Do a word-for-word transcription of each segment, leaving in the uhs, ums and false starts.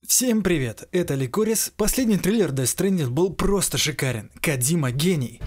Всем привет, это Ликорис. Последний трейлер Death Stranding был просто шикарен. Кодзима гений.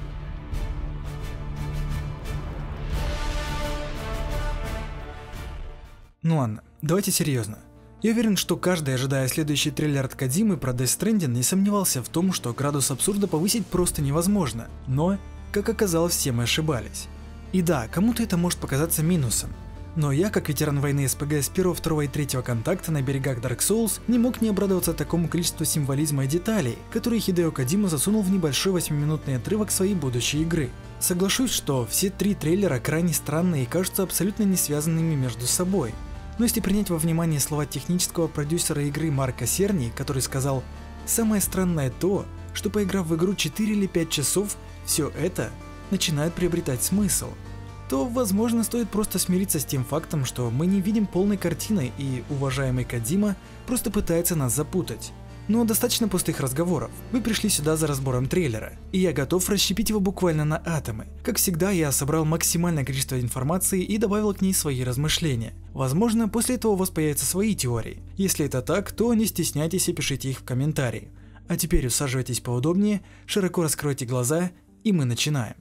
Ну ладно, давайте серьезно. Я уверен, что каждый, ожидая следующий трейлер от Кодзимы про Death Stranding, не сомневался в том, что градус абсурда повысить просто невозможно. Но, как оказалось, все мы ошибались. И да, кому-то это может показаться минусом. Но я, как ветеран войны СПГ с первого, второго и третьего контакта на берегах Dark Souls, не мог не обрадоваться такому количеству символизма и деталей, которые Хидео Кодзима засунул в небольшой восьмиминутный отрывок своей будущей игры. Соглашусь, что все три трейлера крайне странные и кажутся абсолютно не связанными между собой. Но если принять во внимание слова технического продюсера игры Марка Серни, который сказал: «Самое странное то, что поиграв в игру четыре или пять часов, все это начинает приобретать смысл», то, возможно, стоит просто смириться с тем фактом, что мы не видим полной картины, и уважаемый Кодзима просто пытается нас запутать. Но достаточно пустых разговоров. Вы пришли сюда за разбором трейлера, и я готов расщепить его буквально на атомы. Как всегда, я собрал максимальное количество информации и добавил к ней свои размышления. Возможно, после этого у вас появятся свои теории. Если это так, то не стесняйтесь и пишите их в комментарии. А теперь усаживайтесь поудобнее, широко раскройте глаза, и мы начинаем.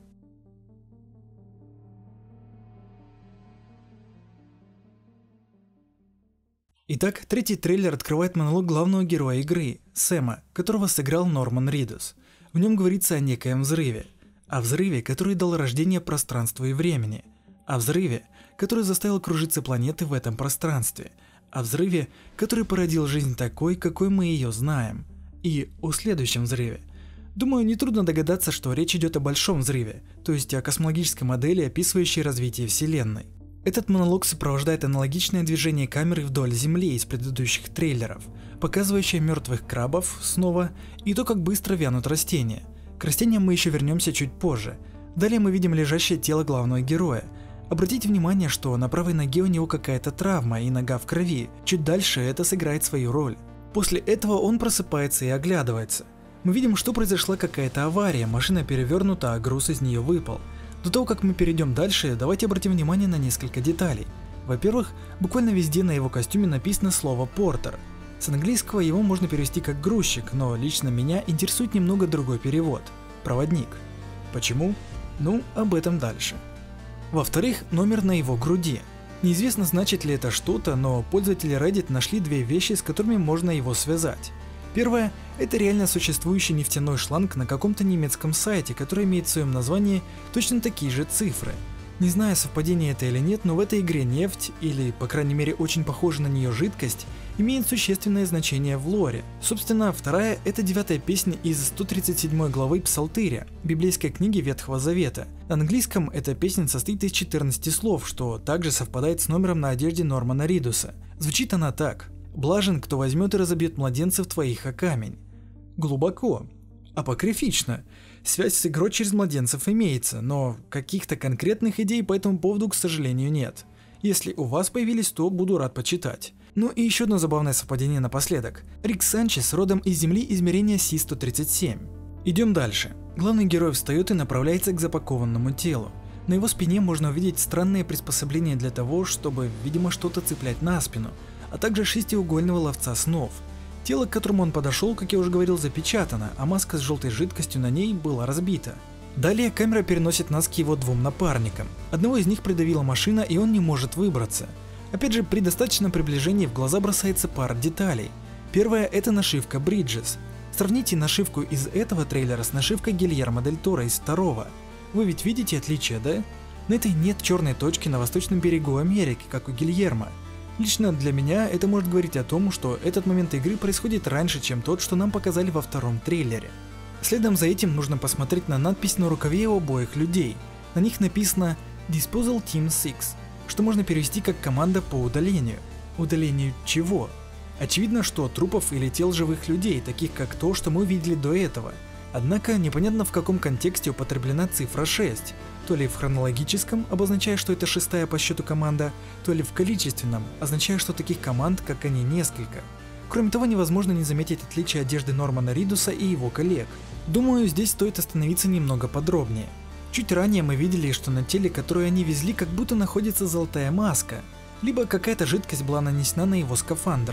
Итак, третий трейлер открывает монолог главного героя игры, Сэма, которого сыграл Норман Ридус. В нем говорится о некоем взрыве. О взрыве, который дал рождение пространству и времени. О взрыве, который заставил кружиться планеты в этом пространстве. О взрыве, который породил жизнь такой, какой мы ее знаем. И о следующем взрыве. Думаю, нетрудно догадаться, что речь идет о большом взрыве, то есть о космологической модели, описывающей развитие Вселенной. Этот монолог сопровождает аналогичное движение камеры вдоль Земли из предыдущих трейлеров, показывающее мертвых крабов снова и то, как быстро вянут растения. К растениям мы еще вернемся чуть позже. Далее мы видим лежащее тело главного героя. Обратите внимание, что на правой ноге у него какая-то травма и нога в крови. Чуть дальше это сыграет свою роль. После этого он просыпается и оглядывается. Мы видим, что произошла какая-то авария, машина перевернута, а груз из нее выпал. До того, как мы перейдем дальше, давайте обратим внимание на несколько деталей. Во-первых, буквально везде на его костюме написано слово «портер». С английского его можно перевести как «грузчик», но лично меня интересует немного другой перевод – «проводник». Почему? Ну, об этом дальше. Во-вторых, номер на его груди. Неизвестно, значит ли это что-то, но пользователи Reddit нашли две вещи, с которыми можно его связать. Первое – это реально существующий нефтяной шланг на каком-то немецком сайте, который имеет в своем названии точно такие же цифры. Не знаю, совпадение это или нет, но в этой игре нефть, или по крайней мере очень похожая на нее жидкость, имеет существенное значение в лоре. Собственно, вторая – это девятая песня из сто тридцать седьмой главы Псалтыря, библейской книги Ветхого Завета. На английском эта песня состоит из четырнадцати слов, что также совпадает с номером на одежде Нормана Ридуса. Звучит она так: «Блажен, кто возьмет и разобьет младенцев твоих о камень». Глубоко. Апокрифично. Связь с игрой через младенцев имеется, но каких-то конкретных идей по этому поводу, к сожалению, нет. Если у вас появились, то буду рад почитать. Ну и еще одно забавное совпадение напоследок. Рик Санчес родом из Земли измерения Си сто тридцать семь. Идем дальше. Главный герой встает и направляется к запакованному телу. На его спине можно увидеть странные приспособления для того, чтобы, видимо, что-то цеплять на спину, а также шестиугольного ловца снов. Тело, к которому он подошел, как я уже говорил, запечатано, а маска с желтой жидкостью на ней была разбита. Далее камера переносит нас к его двум напарникам. Одного из них придавила машина, и он не может выбраться. Опять же, при достаточном приближении в глаза бросается пара деталей. Первая – это нашивка Bridges. Сравните нашивку из этого трейлера с нашивкой Гильермо Дель Торо из второго. Вы ведь видите отличие, да? На этой нет черной точки на восточном берегу Америки, как у Гильермо. Лично для меня это может говорить о том, что этот момент игры происходит раньше, чем тот, что нам показали во втором трейлере. Следом за этим нужно посмотреть на надпись на рукаве у обоих людей. На них написано Disposal Team шесть, что можно перевести как команда по удалению. Удалению чего? Очевидно, что трупов или тел живых людей, таких как то, что мы видели до этого. Однако непонятно, в каком контексте употреблена цифра шесть. То ли в хронологическом, обозначая, что это шестая по счету команда, то ли в количественном, означая, что таких команд, как они, несколько. Кроме того, невозможно не заметить отличие одежды Нормана Ридуса и его коллег. Думаю, здесь стоит остановиться немного подробнее. Чуть ранее мы видели, что на теле, которое они везли, как будто находится золотая маска, либо какая-то жидкость была нанесена на его скафандр.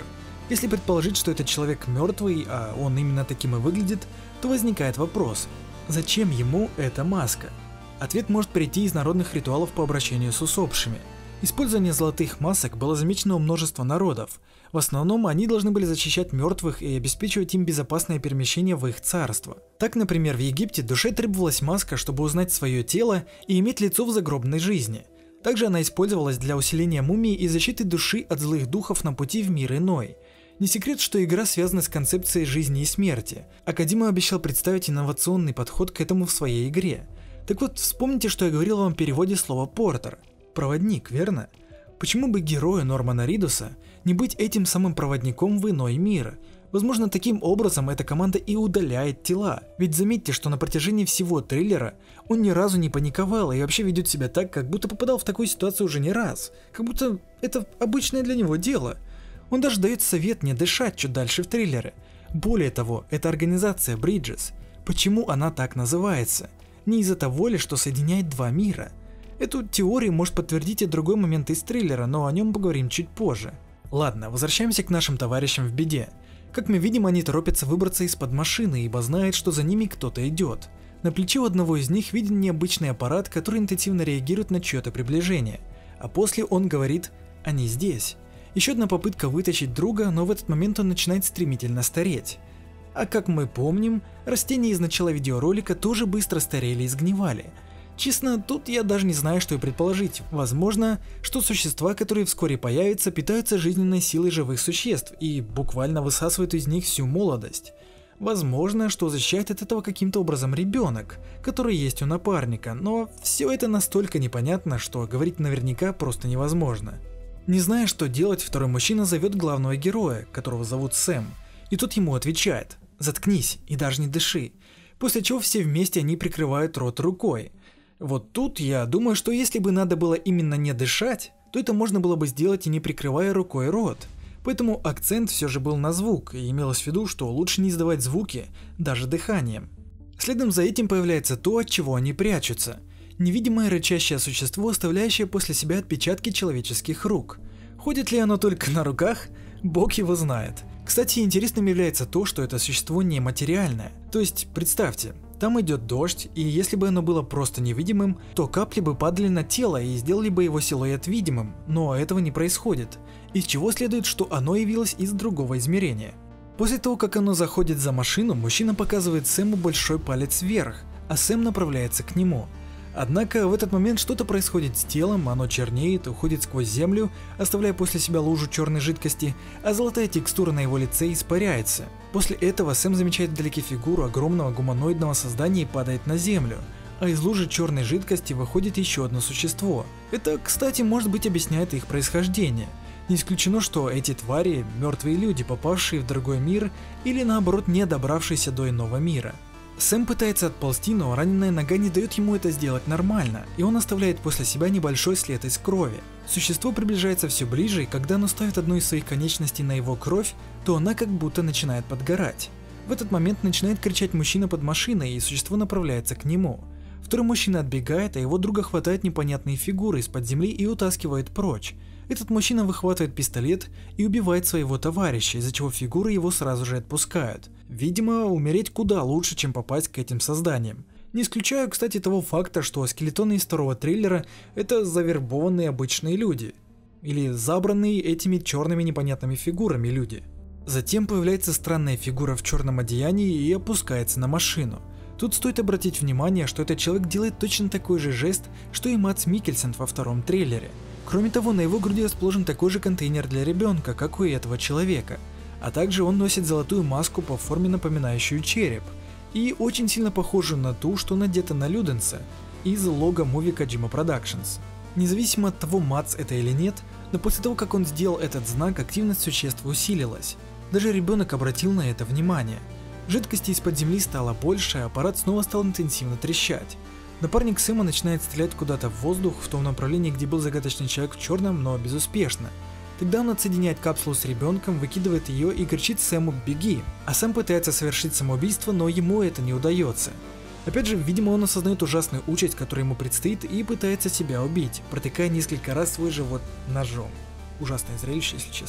Если предположить, что этот человек мертвый, а он именно таким и выглядит, то возникает вопрос, зачем ему эта маска? Ответ может прийти из народных ритуалов по обращению с усопшими. Использование золотых масок было замечено у множества народов. В основном они должны были защищать мертвых и обеспечивать им безопасное перемещение в их царство. Так, например, в Египте душе требовалась маска, чтобы узнать свое тело и иметь лицо в загробной жизни. Также она использовалась для усиления мумии и защиты души от злых духов на пути в мир иной. Не секрет, что игра связана с концепцией жизни и смерти, а Кодзима обещал представить инновационный подход к этому в своей игре. Так вот, вспомните, что я говорил вам в переводе слова «портер». Проводник, верно? Почему бы герою Нормана Ридуса не быть этим самым проводником в иной мир? Возможно, таким образом эта команда и удаляет тела. Ведь заметьте, что на протяжении всего трейлера он ни разу не паниковал и вообще ведет себя так, как будто попадал в такую ситуацию уже не раз. Как будто это обычное для него дело. Он даже дает совет не дышать чуть дальше в трейлере. Более того, эта организация Bridges, почему она так называется? Не из-за того ли, что соединяет два мира? Эту теорию может подтвердить и другой момент из трейлера, но о нем поговорим чуть позже. Ладно, возвращаемся к нашим товарищам в беде. Как мы видим, они торопятся выбраться из-под машины, ибо знают, что за ними кто-то идет. На плече у одного из них виден необычный аппарат, который интенсивно реагирует на чье-то приближение. А после он говорит «они здесь». Еще одна попытка вытащить друга, но в этот момент он начинает стремительно стареть. А как мы помним, растения из начала видеоролика тоже быстро старели и сгнивали. Честно, тут я даже не знаю, что и предположить. Возможно, что существа, которые вскоре появятся, питаются жизненной силой живых существ и буквально высасывают из них всю молодость. Возможно, что защищает от этого каким-то образом ребенок, который есть у напарника, но все это настолько непонятно, что говорить наверняка просто невозможно. Не зная, что делать, второй мужчина зовет главного героя, которого зовут Сэм, и тот ему отвечает «заткнись и даже не дыши», после чего все вместе они прикрывают рот рукой. Вот тут я думаю, что если бы надо было именно не дышать, то это можно было бы сделать и не прикрывая рукой рот. Поэтому акцент все же был на звук, и имелось в виду, что лучше не издавать звуки, даже дыханием. Следом за этим появляется то, от чего они прячутся. Невидимое рычащее существо, оставляющее после себя отпечатки человеческих рук. Ходит ли оно только на руках? Бог его знает. Кстати, интересным является то, что это существо нематериальное. То есть, представьте, там идет дождь, и если бы оно было просто невидимым, то капли бы падали на тело и сделали бы его силуэт видимым, но этого не происходит, из чего следует, что оно явилось из другого измерения. После того, как оно заходит за машину, мужчина показывает Сэму большой палец вверх, а Сэм направляется к нему. Однако в этот момент что-то происходит с телом, оно чернеет, уходит сквозь землю, оставляя после себя лужу черной жидкости, а золотая текстура на его лице испаряется. После этого Сэм замечает вдалеке фигуру огромного гуманоидного создания и падает на землю, а из лужи черной жидкости выходит еще одно существо. Это, кстати, может быть объясняет их происхождение. Не исключено, что эти твари – мертвые люди, попавшие в другой мир или наоборот не добравшиеся до иного мира. Сэм пытается отползти, но раненая нога не дает ему это сделать нормально, и он оставляет после себя небольшой след из крови. Существо приближается все ближе, и когда оно ставит одну из своих конечностей на его кровь, то она как будто начинает подгорать. В этот момент начинает кричать мужчина под машиной, и существо направляется к нему. Второй мужчина отбегает, а его друга хватает непонятные фигуры из-под земли и утаскивает прочь. Этот мужчина выхватывает пистолет и убивает своего товарища, из-за чего фигуры его сразу же отпускают. Видимо, умереть куда лучше, чем попасть к этим созданиям. Не исключаю, кстати, того факта, что скелетоны из второго трейлера – это завербованные обычные люди. Или забранные этими черными непонятными фигурами люди. Затем появляется странная фигура в черном одеянии и опускается на машину. Тут стоит обратить внимание, что этот человек делает точно такой же жест, что и Мадс Миккельсен во втором трейлере. Кроме того, на его груди расположен такой же контейнер для ребенка, как у этого человека. А также он носит золотую маску по форме, напоминающую череп, и очень сильно похожую на ту, что надета на Люденса из лого Movie Kojima Productions. Независимо от того, Мадс это или нет, но после того, как он сделал этот знак, активность существ усилилась. Даже ребенок обратил на это внимание. Жидкости из-под земли стало больше, а аппарат снова стал интенсивно трещать. Напарник Сэма начинает стрелять куда-то в воздух в том направлении, где был загадочный человек в черном, но безуспешно. Тогда он отсоединяет капсулу с ребенком, выкидывает ее и кричит Сэму «беги», а Сэм пытается совершить самоубийство, но ему это не удается. Опять же, видимо, он осознает ужасную участь, которая ему предстоит, и пытается себя убить, протыкая несколько раз свой живот ножом. Ужасное зрелище, если честно.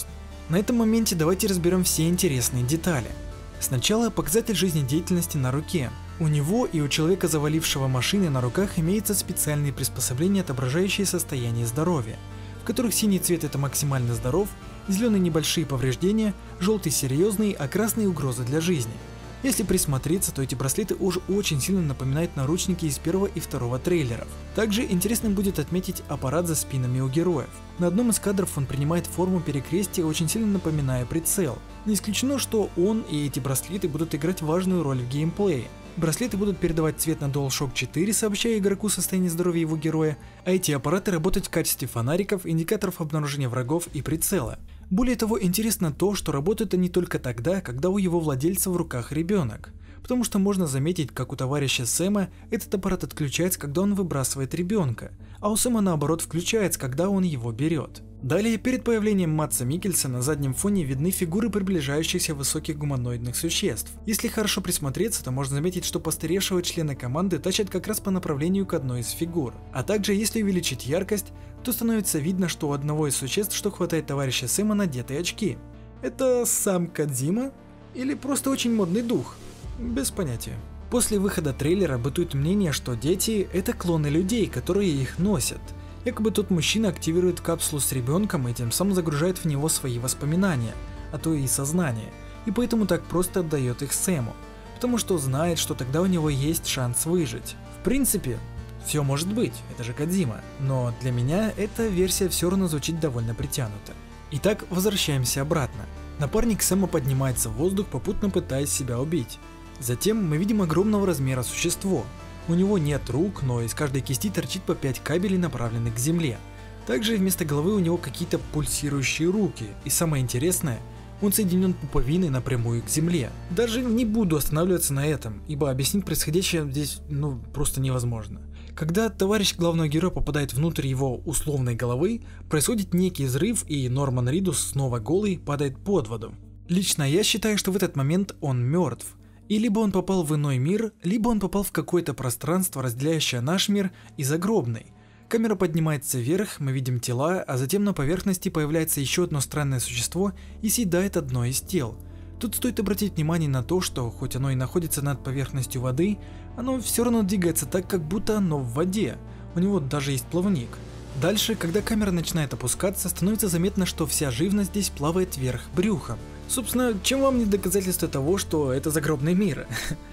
На этом моменте давайте разберем все интересные детали. Сначала показатель жизнедеятельности на руке. У него и у человека, завалившего машины, на руках имеются специальные приспособления, отображающие состояние здоровья, в которых синий цвет это максимально здоров, зеленый небольшие повреждения, желтый серьезные, а красный угроза для жизни. Если присмотреться, то эти браслеты уже очень сильно напоминают наручники из первого и второго трейлеров. Также интересным будет отметить аппарат за спинами у героев. На одном из кадров он принимает форму перекрестия, очень сильно напоминая прицел. Не исключено, что он и эти браслеты будут играть важную роль в геймплее. Браслеты будут передавать цвет на DualShock четыре, сообщая игроку состояние здоровья его героя, а эти аппараты работать в качестве фонариков, индикаторов обнаружения врагов и прицела. Более того, интересно то, что работают они только тогда, когда у его владельца в руках ребенок. Потому что можно заметить, как у товарища Сэма этот аппарат отключается, когда он выбрасывает ребенка, а у Сэма наоборот включается, когда он его берет. Далее, перед появлением Мадса Миккельса на заднем фоне видны фигуры приближающихся высоких гуманоидных существ. Если хорошо присмотреться, то можно заметить, что постаревшего члена команды тащат как раз по направлению к одной из фигур. А также, если увеличить яркость, то становится видно, что у одного из существ, что хватает товарища Сэма, надетые очки. Это сам Кодзима? Или просто очень модный дух? Без понятия. После выхода трейлера бытует мнение, что дети – это клоны людей, которые их носят. Якобы тот мужчина активирует капсулу с ребенком и тем самым загружает в него свои воспоминания, а то и сознание, и поэтому так просто отдает их Сэму, потому что знает, что тогда у него есть шанс выжить. В принципе, все может быть, это же Кодзима, но для меня эта версия все равно звучит довольно притянуто. Итак, возвращаемся обратно. Напарник Сэма поднимается в воздух, попутно пытаясь себя убить. Затем мы видим огромного размера существо. У него нет рук, но из каждой кисти торчит по пять кабелей, направленных к земле. Также вместо головы у него какие-то пульсирующие руки, и самое интересное, он соединен пуповиной напрямую к земле. Даже не буду останавливаться на этом, ибо объяснить происходящее здесь ну просто невозможно. Когда товарищ главного героя попадает внутрь его условной головы, происходит некий взрыв, и Норман Ридус, снова голый, падает под воду. Лично я считаю, что в этот момент он мертв. И либо он попал в иной мир, либо он попал в какое-то пространство, разделяющее наш мир и загробный. Камера поднимается вверх, мы видим тела, а затем на поверхности появляется еще одно странное существо и съедает одно из тел. Тут стоит обратить внимание на то, что хоть оно и находится над поверхностью воды, оно все равно двигается так, как будто оно в воде. У него даже есть плавник. Дальше, когда камера начинает опускаться, становится заметно, что вся живность здесь плавает вверх брюхом. Собственно, чем вам не доказательство того, что это загробный мир?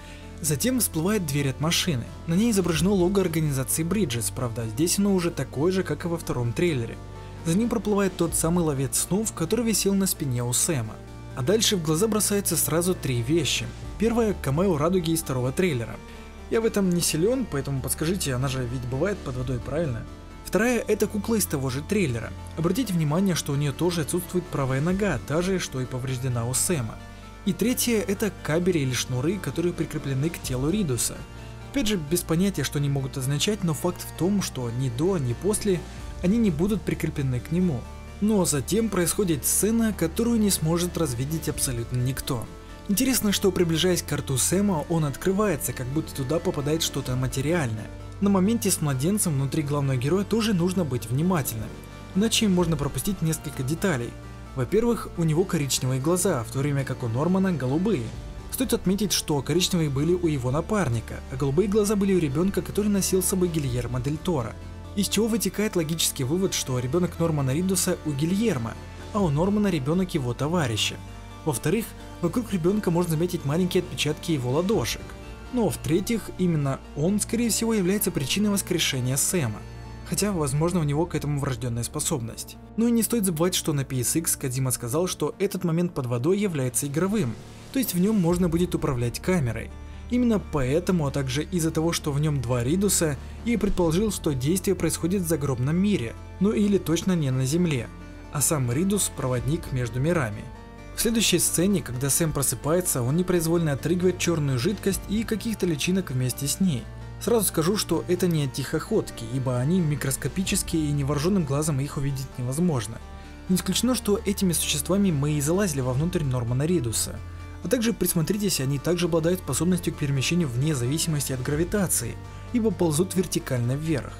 Затем всплывает дверь от машины. На ней изображено лого организации Bridges, правда, здесь оно уже такое же, как и во втором трейлере. За ним проплывает тот самый ловец снов, который висел на спине у Сэма. А дальше в глаза бросаются сразу три вещи. Первое – камео радуги из второго трейлера. Я в этом не силен, поэтому подскажите, она же ведь бывает под водой, правильно? Вторая – это кукла из того же трейлера. Обратите внимание, что у нее тоже отсутствует правая нога, та же, что и повреждена у Сэма. И третье – это кабели или шнуры, которые прикреплены к телу Ридуса. Опять же, без понятия, что они могут означать, но факт в том, что ни до, ни после они не будут прикреплены к нему. Но затем происходит сцена, которую не сможет развидеть абсолютно никто. Интересно, что приближаясь к рту Сэма, он открывается, как будто туда попадает что-то материальное. На моменте с младенцем внутри главного героя тоже нужно быть внимательным, иначе можно пропустить несколько деталей. Во-первых, у него коричневые глаза, в то время как у Нормана голубые. Стоит отметить, что коричневые были у его напарника, а голубые глаза были у ребенка, который носил с собой Гильермо Дель Торо. Из чего вытекает логический вывод, что ребенок Нормана Ридуса у Гильермо, а у Нормана ребенок его товарища. Во-вторых, вокруг ребенка можно заметить маленькие отпечатки его ладошек. Но в-третьих, именно он, скорее всего, является причиной воскрешения Сэма. Хотя, возможно, у него к этому врожденная способность. Ну и не стоит забывать, что на пи эс икс Кодзима сказал, что этот момент под водой является игровым, то есть в нем можно будет управлять камерой. Именно поэтому, а также из-за того, что в нем два Ридуса, я и предположил, что действие происходит в загробном мире, ну или точно не на Земле, а сам Ридус – проводник между мирами. В следующей сцене, когда Сэм просыпается, он непроизвольно отрыгивает черную жидкость и каких-то личинок вместе с ней. Сразу скажу, что это не тихоходки, ибо они микроскопические и невооруженным глазом их увидеть невозможно. Не исключено, что этими существами мы и залазили вовнутрь Нормана Ридуса. А также присмотритесь, они также обладают способностью к перемещению вне зависимости от гравитации, ибо ползут вертикально вверх.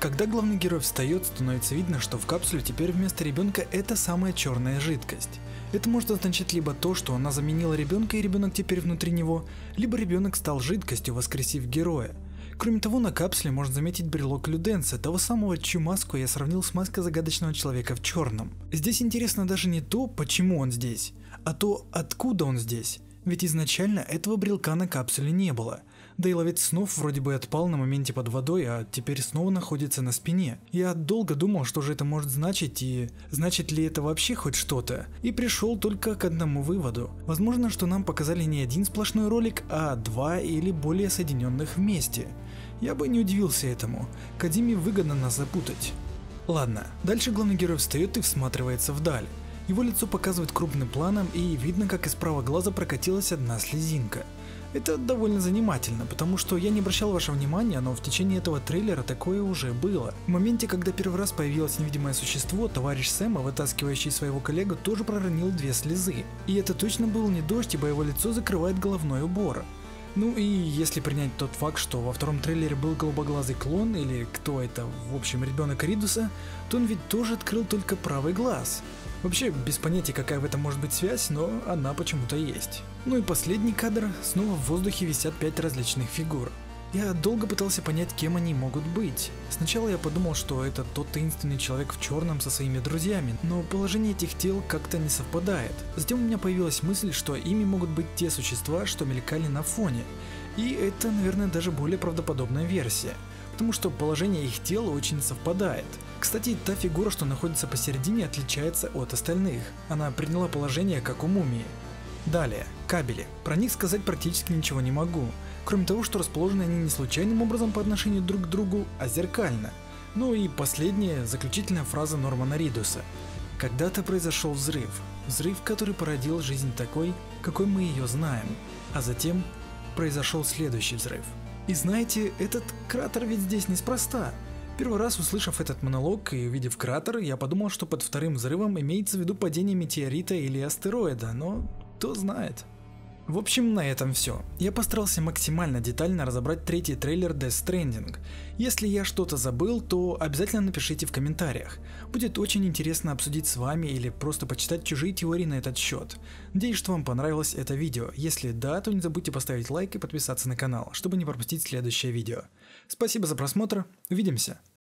Когда главный герой встает, становится видно, что в капсуле теперь вместо ребенка это самая черная жидкость. Это может означать либо то, что она заменила ребенка и ребенок теперь внутри него, либо ребенок стал жидкостью, воскресив героя. Кроме того, на капсуле можно заметить брелок Люденса, того самого, чью маску я сравнил с маской загадочного человека в черном. Здесь интересно даже не то, почему он здесь, а то, откуда он здесь. Ведь изначально этого брелка на капсуле не было. Да и ловец снов вроде бы отпал на моменте под водой, а теперь снова находится на спине. Я долго думал, что же это может значить и значит ли это вообще хоть что-то, и пришел только к одному выводу. Возможно, что нам показали не один сплошной ролик, а два или более соединенных вместе. Я бы не удивился этому. Кодзиме выгодно нас запутать. Ладно, дальше главный герой встает и всматривается вдаль. Его лицо показывает крупным планом, и видно, как из правого глаза прокатилась одна слезинка. Это довольно занимательно, потому что я не обращал ваше внимание, но в течение этого трейлера такое уже было. В моменте, когда первый раз появилось невидимое существо, товарищ Сэма, вытаскивающий своего коллегу, тоже проронил две слезы. И это точно был не дождь, ибо его лицо закрывает головной убор. Ну и если принять тот факт, что во втором трейлере был голубоглазый клон, или кто это, в общем, ребенок Ридуса, то он ведь тоже открыл только правый глаз. Вообще, без понятия, какая в этом может быть связь, но она почему-то есть. Ну и последний кадр, снова в воздухе висят пять различных фигур. Я долго пытался понять, кем они могут быть. Сначала я подумал, что это тот таинственный человек в черном со своими друзьями, но положение этих тел как-то не совпадает. Затем у меня появилась мысль, что ими могут быть те существа, что мелькали на фоне. И это, наверное, даже более правдоподобная версия, потому что положение их тела очень совпадает. Кстати, та фигура, что находится посередине, отличается от остальных. Она приняла положение, как у мумии. Далее, кабели. Про них сказать практически ничего не могу, кроме того, что расположены они не случайным образом по отношению друг к другу, а зеркально. Ну и последняя, заключительная фраза Нормана Ридуса. Когда-то произошел взрыв. Взрыв, который породил жизнь такой, какой мы ее знаем. А затем произошел следующий взрыв. И знаете, этот кратер ведь здесь неспроста. Первый раз услышав этот монолог и увидев кратер, я подумал, что под вторым взрывом имеется в виду падение метеорита или астероида, но кто знает. В общем, на этом все. Я постарался максимально детально разобрать третий трейлер Death Stranding. Если я что-то забыл, то обязательно напишите в комментариях. Будет очень интересно обсудить с вами или просто почитать чужие теории на этот счет. Надеюсь, что вам понравилось это видео. Если да, то не забудьте поставить лайк и подписаться на канал, чтобы не пропустить следующее видео. Спасибо за просмотр, увидимся!